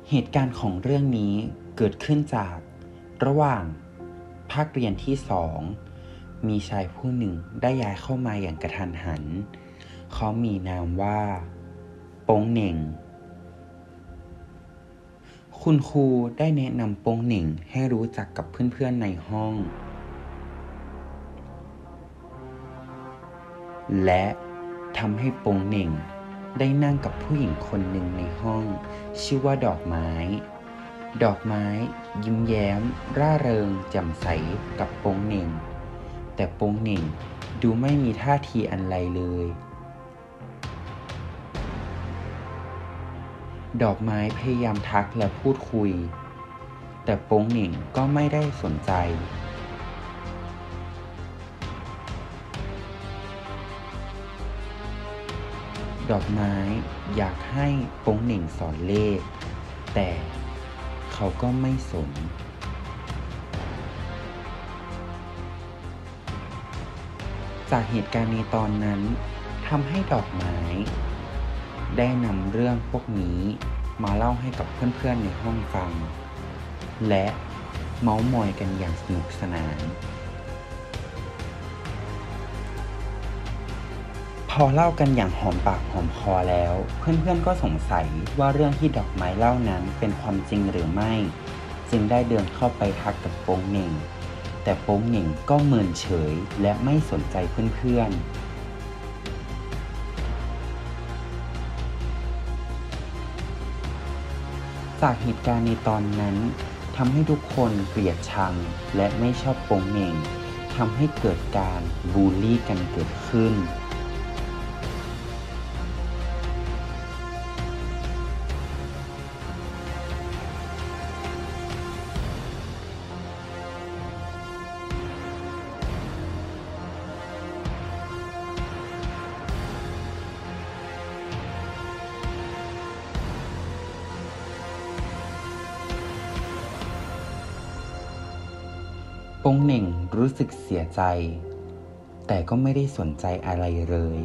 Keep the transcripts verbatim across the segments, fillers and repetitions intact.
เหตุการณ์ของเรื่องนี้เกิดขึ้นจากระหว่างภาคเรียนที่สองมีชายผู้หนึ่งได้ย้ายเข้ามาอย่างกระทันหันเขามีนามว่าโป้งเหน่งคุณครูได้แนะนำโป้งเหน่งให้รู้จักกับเพื่อนๆในห้องและทำให้โป้งเหน่งได้นั่งกับผู้หญิงคนหนึ่งในห้องชื่อว่าดอกไม้ดอกไม้ยิ้มแย้มร่าเริงแจ่มใสกับโป้งเหน่งแต่โป้งเหน่งดูไม่มีท่าทีอันไรเลยดอกไม้พยายามทักและพูดคุยแต่โป้งเหน่งก็ไม่ได้สนใจดอกไม้อยากให้โป้งเหน่งสอนเลขแต่เขาก็ไม่สนจากเหตุการณ์ในตอนนั้นทำให้ดอกไม้ได้นำเรื่องพวกนี้มาเล่าให้กับเพื่อนๆในห้องฟังและเม้าท์มอยกันอย่างสนุกสนานพอเล่ากันอย่างหอมปากหอมคอแล้วเพื่อนๆก็สงสัยว่าเรื่องที่ดอกไม้เล่านั้นเป็นความจริงหรือไม่จึงได้เดินเข้าไปทักกับโป้งเหน่งแต่โป้งเหน่งก็เมินเฉยและไม่สนใจเพื่อนๆจากเหตุการณ์ในตอนนั้นทำให้ทุกคนเกลียดชังและไม่ชอบโป้งเหน่งทำให้เกิดการบูลลี่กันเกิดขึ้นโป้งเหน่งรู้สึกเสียใจแต่ก็ไม่ได้สนใจอะไรเลย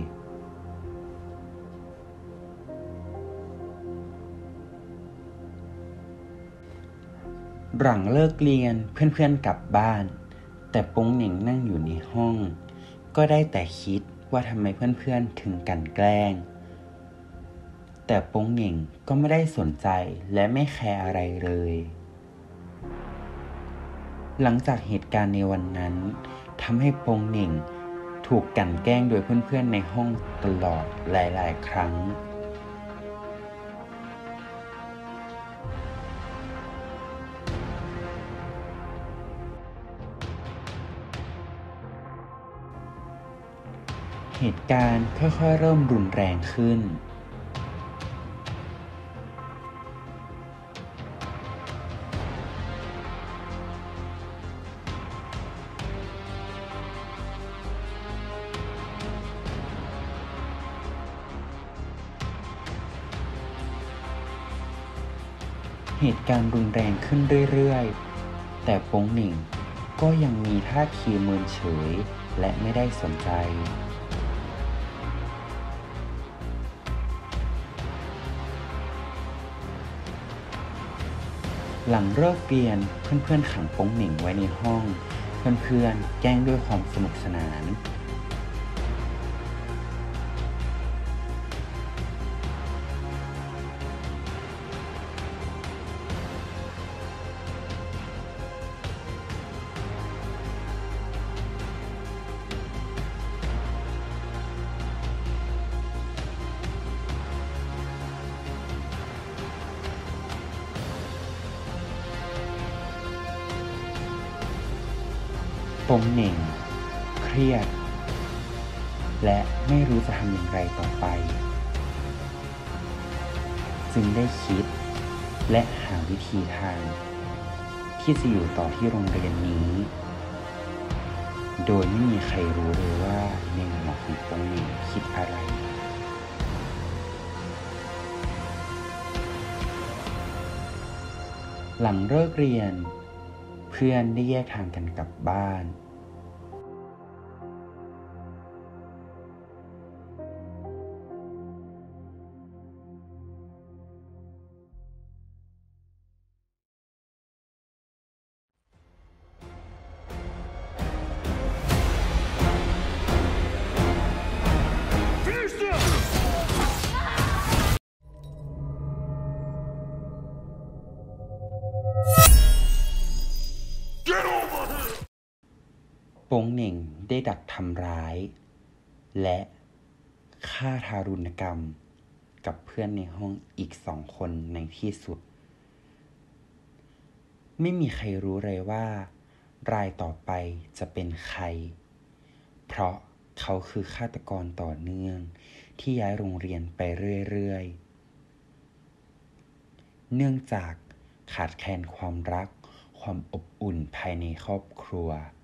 หลังเลิกเรียนเพื่อนๆกลับบ้านแต่โป้งเหน่งนั่งอยู่ในห้องก็ได้แต่คิดว่าทำไมเพื่อนๆถึงกลั่นแกล้งแต่โป้งเหน่งก็ไม่ได้สนใจและไม่แคร์อะไรเลยหลังจากเหตุการณ์ในวันนั้นทำให้โป้งเหน่งถูกกลั่นแกล้งโดยเพื่อนๆในห้องตลอดหลายๆครั้งเหตุการณ์ค่อยๆเริ่มรุนแรงขึ้นเหตุการณ์รุนแรงขึ้นเรื่อยๆแต่โป้งเหน่งก็ยังมีท่าทีเมินเฉยและไม่ได้สนใจหลังเลิกเรียนเพื่อนๆขังโป้งเหน่งไว้ในห้องเพื่อนๆแกล้งด้วยความสนุกสนานโป้งเหน่งเครียดและไม่รู้จะทำอย่างไรต่อไปจึงได้คิดและหาวิธีทางที่จะอยู่ต่อที่โรงเรียนนี้โดยไม่มีใครรู้เลยว่าในหัวของโป้งเหน่งคิดอะไรหลังเลิกเรียนเพื่อนได้แยกทางกันกลับบ้านโป๊งเหน่งได้ดักทำร้าย และฆ่าทารุณกรรมกับเพื่อนในห้องอีกสองคนในที่สุด ไม่มีใครรู้เลยว่ารายต่อไปจะเป็นใคร เพราะเขาคือฆาตกรต่อเนื่องที่ย้ายโรงเรียนไปเรื่อยๆ เนื่องจากขาดแคลนความรักความอบอุ่นภายในครอบครัว